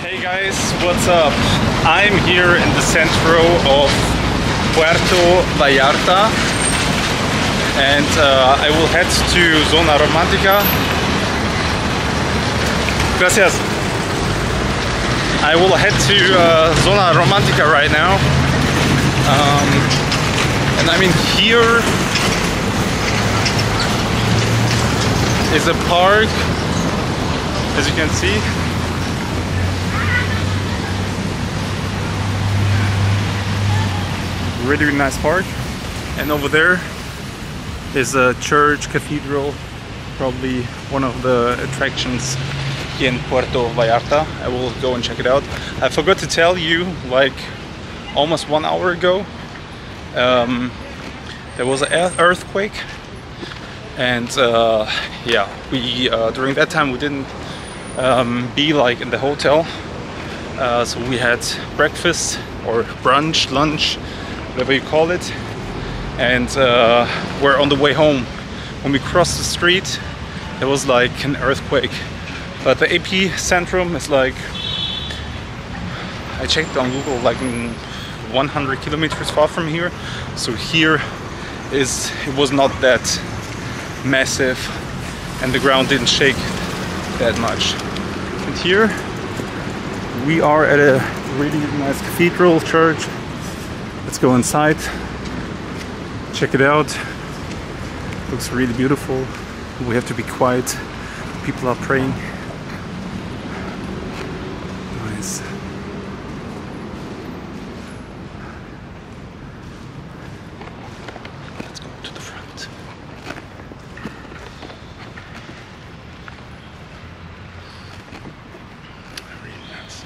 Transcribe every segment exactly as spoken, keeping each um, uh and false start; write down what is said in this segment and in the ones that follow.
Hey guys, what's up? I'm here in the centro of Puerto Vallarta and uh, I will head to Zona Romantica. Gracias. I will head to uh, Zona Romantica right now. Um, and I mean, here is a park, as you can see. Really, really nice park. And over there is a church, cathedral, probably one of the attractions here in Puerto Vallarta. I will go and check it out. I forgot to tell you, like almost one hour ago, um, there was an earthquake, and uh, yeah, we uh, during that time we didn't um, be like in the hotel, uh, so we had breakfast or brunch, lunch, whatever you call it, and uh, we're on the way home. When we crossed the street, there was like an earthquake, but the epicentrum is like, I checked on Google, like in one hundred kilometers far from here. So here is, it was not that massive and the ground didn't shake that much. And here we are at a really nice cathedral church. Let's go inside, check it out. Looks really beautiful. We have to be quiet. People are praying. Nice. Let's go to the front. Really nice.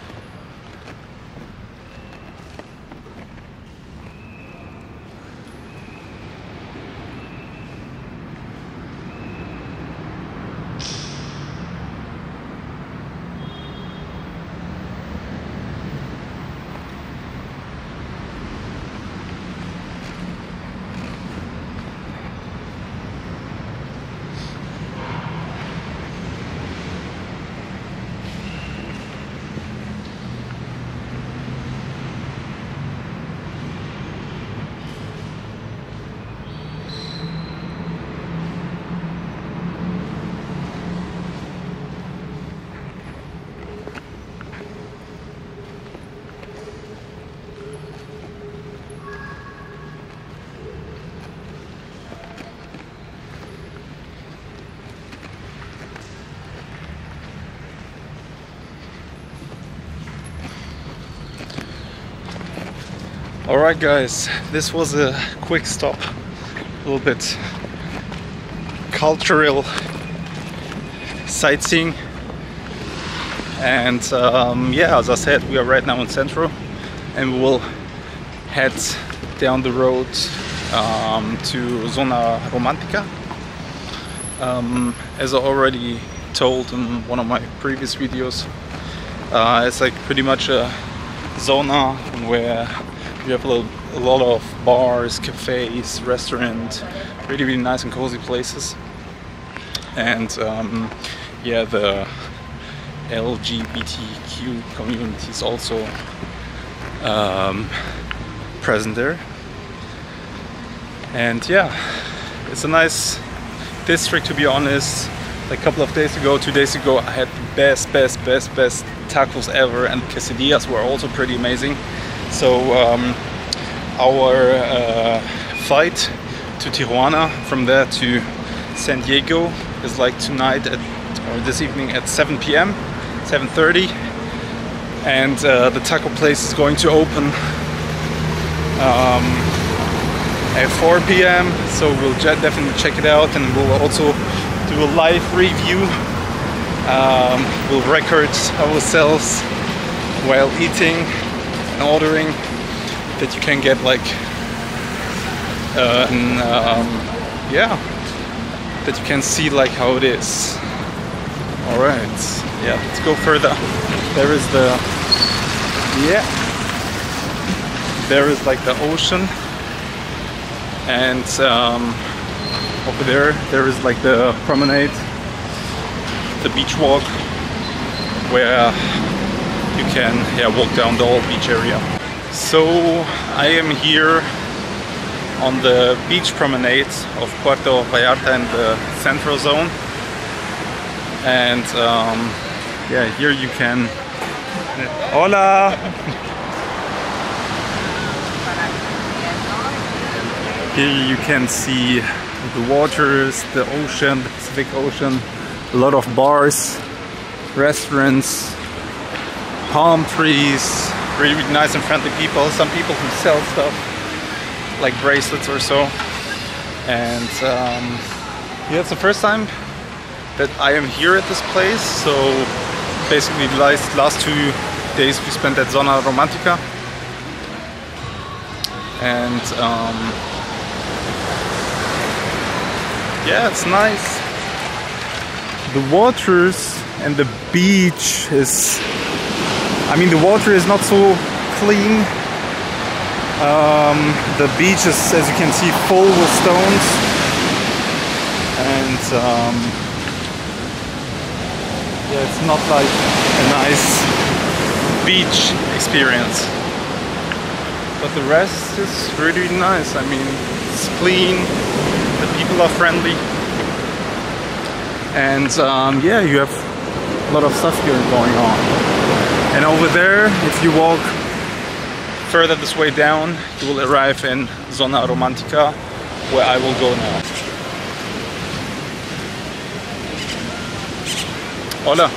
Alright guys, this was a quick stop, a little bit cultural sightseeing, and um, yeah, as I said, we are right now in Centro and we will head down the road um, to Zona Romantica. Um, as I already told in one of my previous videos, uh, it's like pretty much a zona where we have a, little, a lot of bars, cafes, restaurants, really really nice and cozy places. And um, yeah, the L G B T Q community is also um, present there. And yeah, it's a nice district, to be honest. Like a couple of days ago, two days ago, I had the best, best, best, best tacos ever, and quesadillas were also pretty amazing. So um, our uh, flight to Tijuana, from there to San Diego, is like tonight at, or this evening at seven P M, seven thirty, and uh, the taco place is going to open um, at four P M So we'll definitely check it out, and we'll also do a live review. Um, we'll record ourselves while eating and ordering, that you can get like uh, an, um, yeah, that you can see like how it is. All right, yeah, let's go further. There is the, yeah, there is like the ocean, and um, over there there is like the promenade, the beach walk, where you can yeah walk down the whole beach area. So I am here on the beach promenade of Puerto Vallarta in the central zone, and um, yeah, here you can. Hola. Here you can see the waters, the ocean, the Pacific Ocean, a lot of bars, restaurants, palm trees, really, really nice and friendly people, some people who sell stuff like bracelets or so. And um, yeah, it's the first time that I am here at this place, so basically the last, last two days we spent at Zona Romantica. And um, yeah, it's nice. The waters and the beach is, I mean, the water is not so clean. Um, the beach is, as you can see, full with stones. And um, yeah, it's not like a nice beach experience. But the rest is really nice. I mean, it's clean. The people are friendly, and um, yeah, you have a lot of stuff here going on. And over there, if you walk further this way down, you will arrive in Zona Romantica, where I will go now. Hola.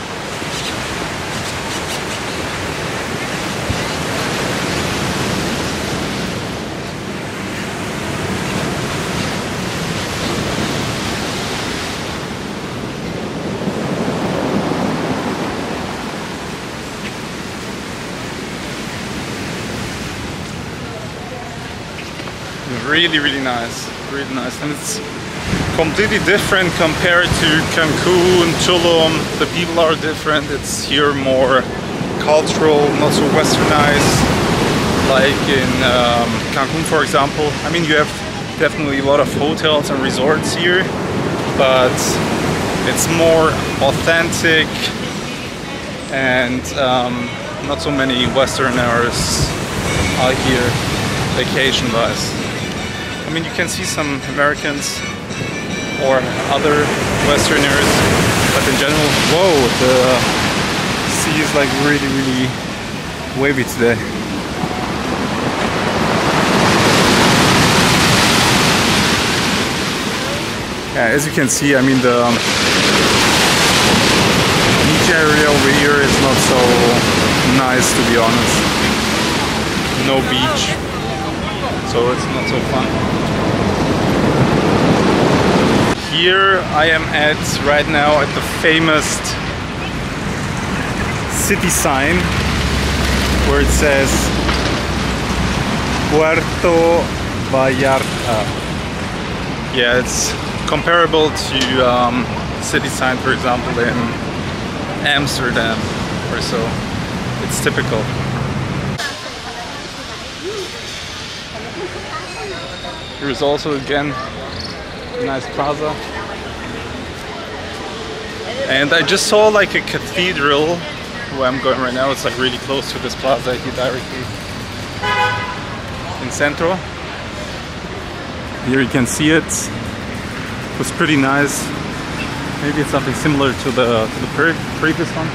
Really, really nice, really nice, and it's completely different compared to Cancun, Tulum. The people are different. It's here more cultural, not so westernized, like in um, Cancun, for example. I mean, you have definitely a lot of hotels and resorts here, but it's more authentic, and um, not so many Westerners are here vacation-wise. I mean, you can see some Americans or other Westerners, but in general, whoa, the sea is like really, really wavy today. Yeah, as you can see, I mean, the um, beach area over here is not so nice, to be honest. No beach, so it's not so fun. Here I am at right now at the famous city sign where it says Puerto Vallarta. Yeah, it's comparable to um, city sign, for example, in Amsterdam or so. It's typical. Here's also again a nice plaza. And I just saw like a cathedral where I'm going right now. It's like really close to this plaza here directly in Centro. Here you can see it. It was pretty nice. Maybe it's something similar to the, to the pre previous one.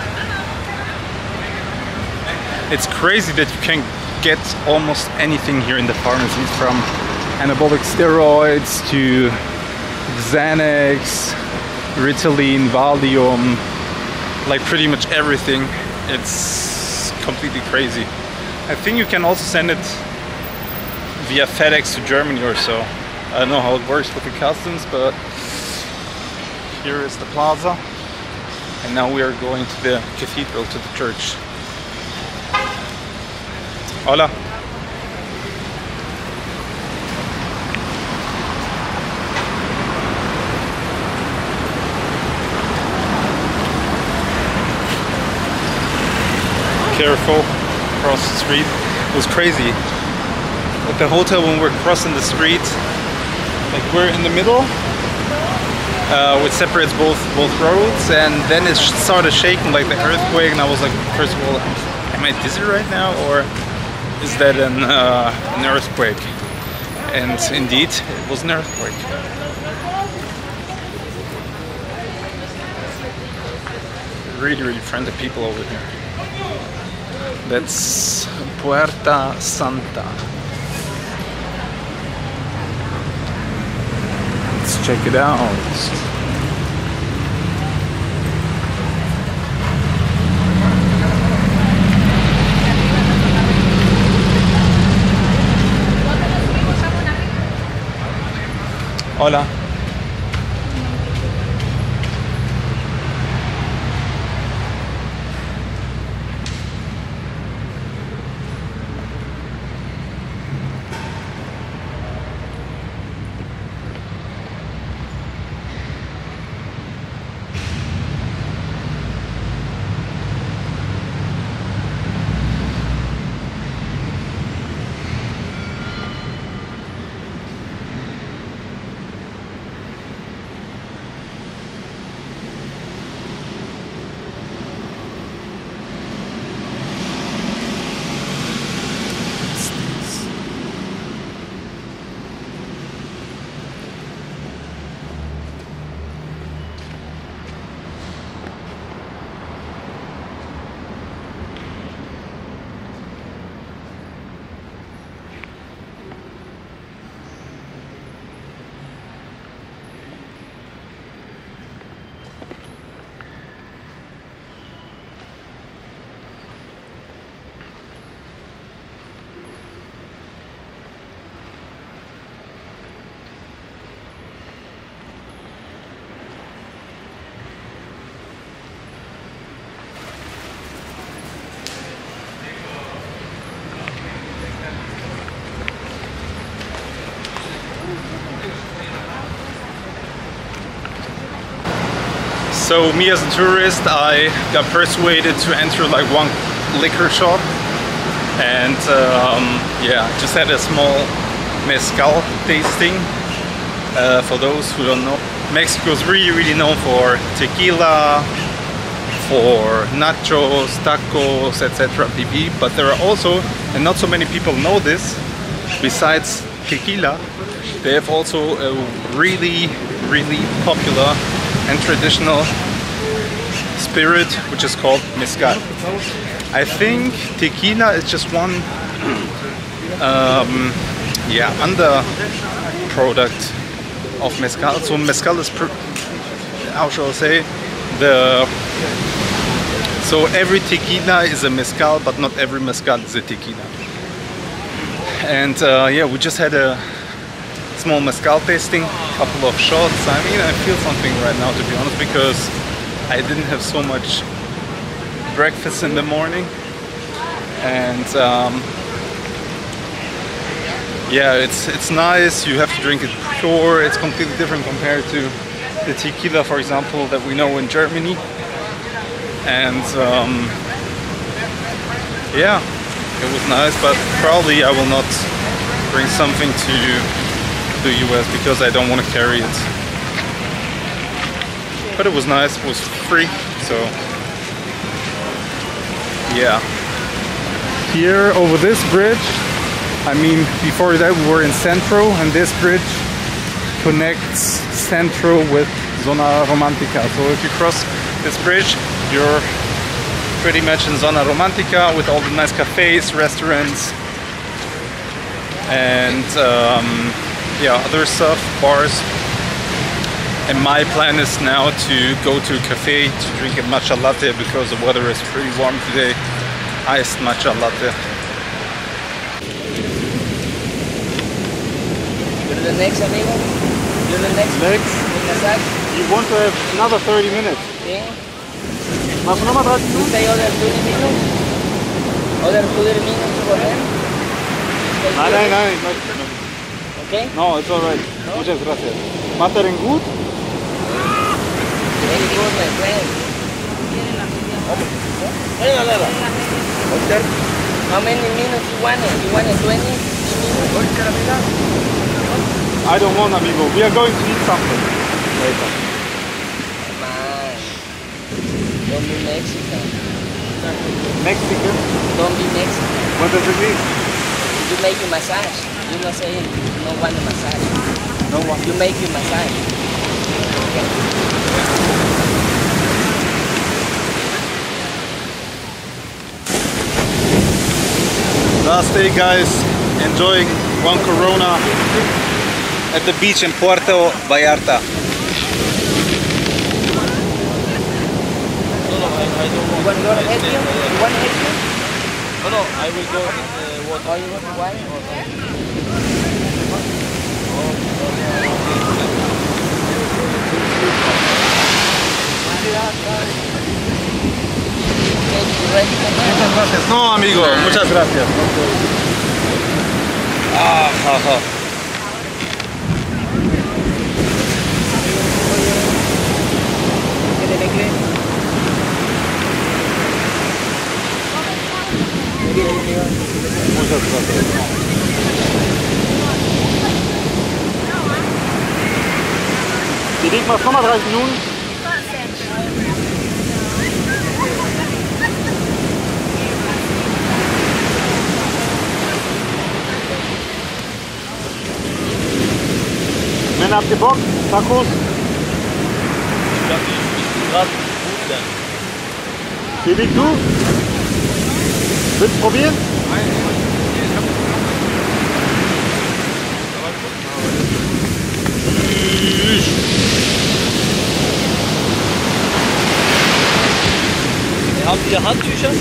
It's crazy that you can get almost anything here in the pharmacies, from anabolic steroids to Xanax, Ritalin, Valium, like pretty much everything. It's completely crazy. I think you can also send it via FedEx to Germany or so. I don't know how it works with the customs, but here is the plaza, and now we are going to the cathedral, to the church. Hola. Careful, across the street. It was crazy. At the hotel, when we're crossing the street, like we're in the middle, uh, which separates both both roads, and then it started shaking like the earthquake, and I was like, first of all, am I dizzy right now, or is that an uh, an earthquake? And indeed, it was an earthquake. Really, really friendly people over here. That's Puerta Santa. Let's check it out. Hola. So me as a tourist, I got persuaded to enter like one liquor shop, and um, yeah, just had a small mezcal tasting. Uh, for those who don't know, Mexico is really, really known for tequila, for nachos, tacos, et cetera pp. But there are also, and not so many people know this, besides tequila, they have also a really, really popular and traditional spirit, which is called mezcal. I think tequila is just one um, yeah, under product of mezcal. So mezcal is, how shall I say, the so every tequila is a mezcal, but not every mezcal is a tequila. And uh, yeah, we just had a small mezcal tasting, couple of shots. I mean, I feel something right now, to be honest, because I didn't have so much breakfast in the morning, and um, yeah, it's it's nice. You have to drink it pure. It's completely different compared to the tequila, for example, that we know in Germany. And um, yeah, it was nice, but probably I will not bring something to the U S because I don't want to carry it. But it was nice, it was free, so yeah. Here over this bridge, I mean, before that we were in Centro, and this bridge connects Centro with Zona Romantica. So if you cross this bridge, you're pretty much in Zona Romantica with all the nice cafes, restaurants, and um, yeah, other stuff, bars. And my plan is now to go to a cafe to drink a matcha latte because the weather is pretty warm today. Iced matcha latte. You're the next, amigo? You're the next? Next? You want to have another thirty minutes? Yeah. Mas no más rápido. You say other twenty minutes? Other thirty minutes for them? No, no, no, no. Okay? No, it's alright. No? Muchas gracias. Matter and good? Very good, my friend. How many minutes you want it? You want it twenty? I don't want, amigo. We are going to eat something later. Don't be Mexican. Mexican? Don't be Mexican. What does it mean? You make you massage. You not saying no want to massage. No one. You make you massage. Last day, guys, enjoying one Corona at the beach in Puerto Vallarta. No, no, I, I don't You want. want to go to help you? You want to help you? No, no, I will go in the water. Or you want to water? Okay, you ready to go? Muchas gracias. No, amigo, muchas gracias. Ah, ajá. ¿Qué le crees? Muchas gracias. Die liegen mal fünfunddreißig Minuten. Männer, habt ihr Bock? Tacos? Ich dachte, ich bin gerade gut dann. Felix, du? Willst du probieren? Habt ihr Handtücher?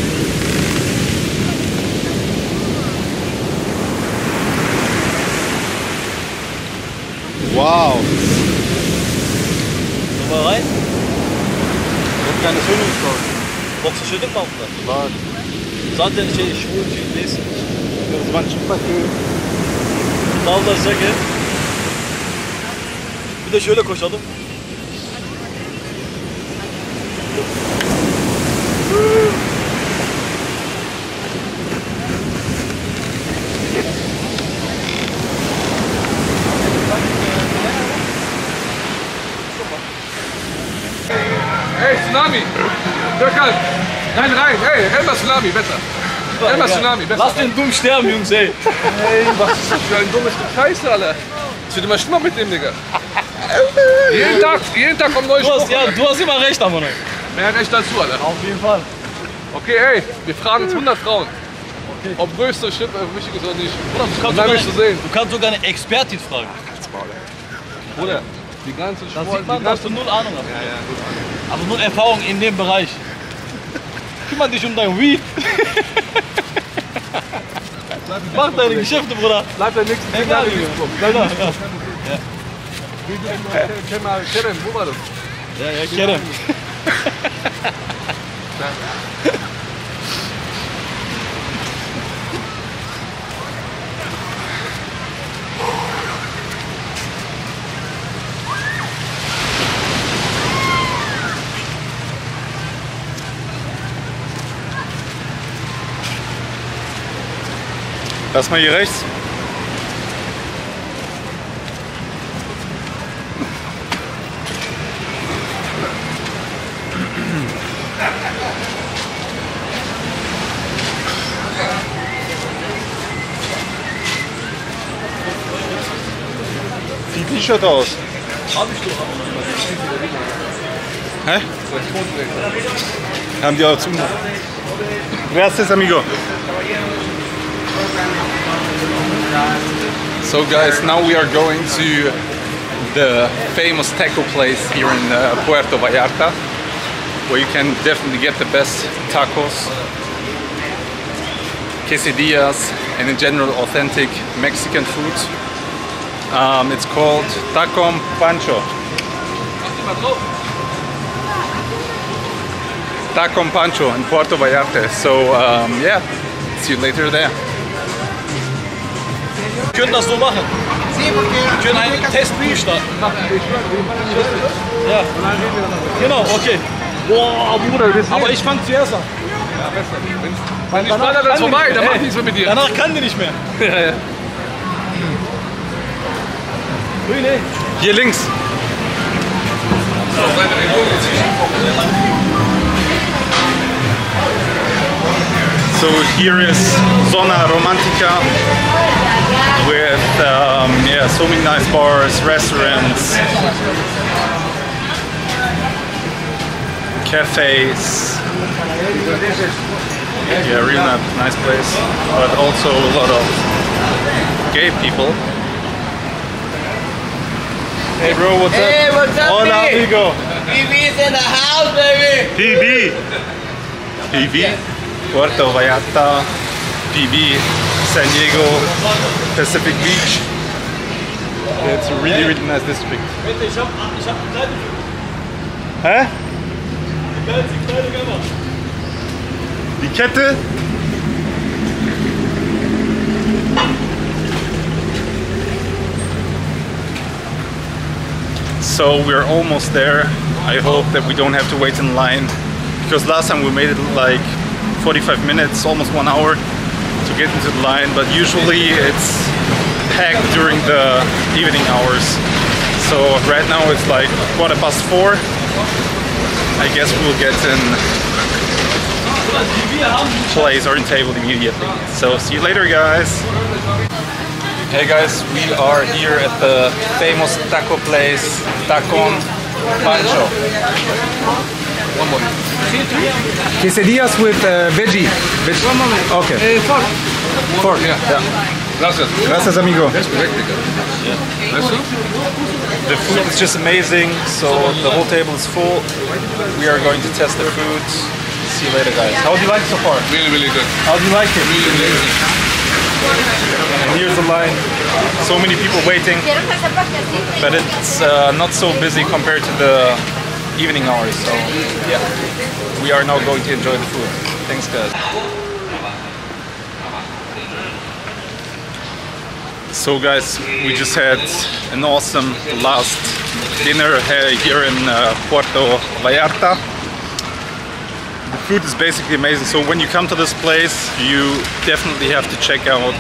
Wow. Guck mal rein. Das keine Swimmingpool. Brauchst du Schüttung machen dann? Bak. Zaten şey şu cildesi. O zaman çıplak değil. Dallarsak ya. Bir de şöyle koşalım. Hey, Tsunami! Türkan! Rein, rein! Hey, Elmer Tsunami, besser! Elmer Tsunami, besser! Lass den dumm sterben, Jungs, ey. Hey, was ist das für ein dummes Stück Scheiße, Alter! Es wird immer schlimmer mit dem, Digga! jeden Tag, jeden Tag kommt neue Du hast, Spruch, ja, Alter. du hast immer recht, Amon. Mehr recht als du, Alter! Auf jeden Fall. Okay, hey, wir fragen jetzt hundert Frauen. Ob größte Schiff äh, wichtig ist oder nicht. Bruder, du Und kannst, dann sogar, wirst du sehen. du kannst sogar eine Expertin fragen. Bruder, die ganze Da Sport, sieht man, die dass du ganze... null Ahnung hast. Ja, ja, gut. Aber null Erfahrung in dem Bereich. Kümmere dich um dein Weed. Mach deine Geschäfte, Bruder. Bleibt der nächste Ding Egal, an Junge. Duisburg. Ja, ja. Kenn mal, Kerem, wo war das? Ja, ja, Kerem. Lass mal hier rechts. Sieht T-Shirt aus. Hab ich doch. Hä? Haben die auch zu. Gracias, amigo. So guys, now we are going to the famous taco place here in uh, Puerto Vallarta, where you can definitely get the best tacos, quesadillas, and in general authentic Mexican food. Um, it's called Taco Pancho. Taco Pancho in Puerto Vallarta. So um, yeah, see you later there. Wir können das so machen. Wir können einen Testspiel starten. Ja. Genau, okay. Boah, Bruder, aber ich fang zuerst an. Ja, besser. Wenn die Sprache dann vorbei, dann mach ich nichts mehr mit dir. Danach kann die nicht mehr. Ja, ja. Hier links. So, seine Region jetzt hier. So here is Zona Romantica with um, yeah, so many nice bars, restaurants, cafes. Yeah, really nice place, but also a lot of gay people. Hey bro, what's up? Hey, what's up, Hola, B? amigo. P B's in the house, baby. P B. P B. Puerto Vallarta. P B. San Diego. Pacific Beach. Yeah, it's a really, really nice district. Ich hab, ich hab eine Kleidung für Hä? die geilste Kleidung ever. Die Kette? So we're almost there. I hope that we don't have to wait in line, because last time we made it like forty-five minutes, almost one hour to get into the line, but usually it's packed during the evening hours. So right now it's like quarter past four. I guess we'll get in place or in table immediately. So see you later, guys. Hey guys, we are here at the famous taco place, Tacon Pancho. One more. Quesadillas with uh, veggie. Veg One moment. Okay. Eh, four. Four. Yeah. Yeah. Gracias. Gracias, amigo. That's correct, nigga. Yeah. Weißt du? The food is just amazing, so the whole table is full. We are going to test the food. See you later, guys. How do you like it so far? Really, really good. How do you like it? Really, really good. And here's the line. So many people waiting, but it's uh, not so busy compared to the evening hours. So yeah, we are now going to enjoy the food. Thanks, guys. So guys, we just had an awesome last dinner here in uh, Puerto Vallarta. The food is basically amazing. So when you come to this place, you definitely have to check out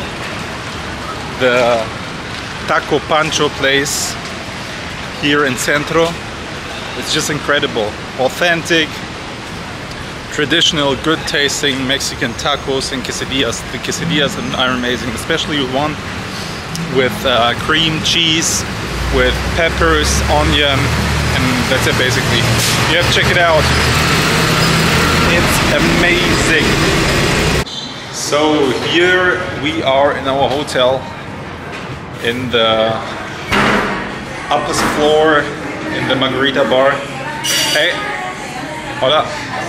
the Taco Pancho place here in Centro. It's just incredible. Authentic, traditional, good tasting Mexican tacos and quesadillas. The quesadillas are amazing, especially one with uh, cream cheese, with peppers, onion, and that's it basically. You have to check it out. It's amazing. So here we are in our hotel in the upper floor in the Margarita bar. Hey, hola.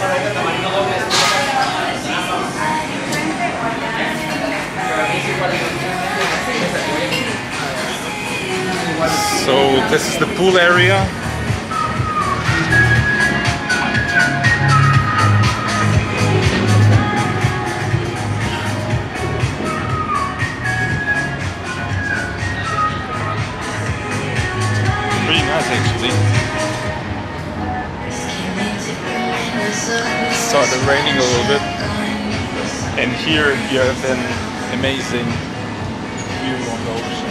So this is the pool area. Pretty nice actually. It started raining a little bit, and here you have an amazing view on the ocean.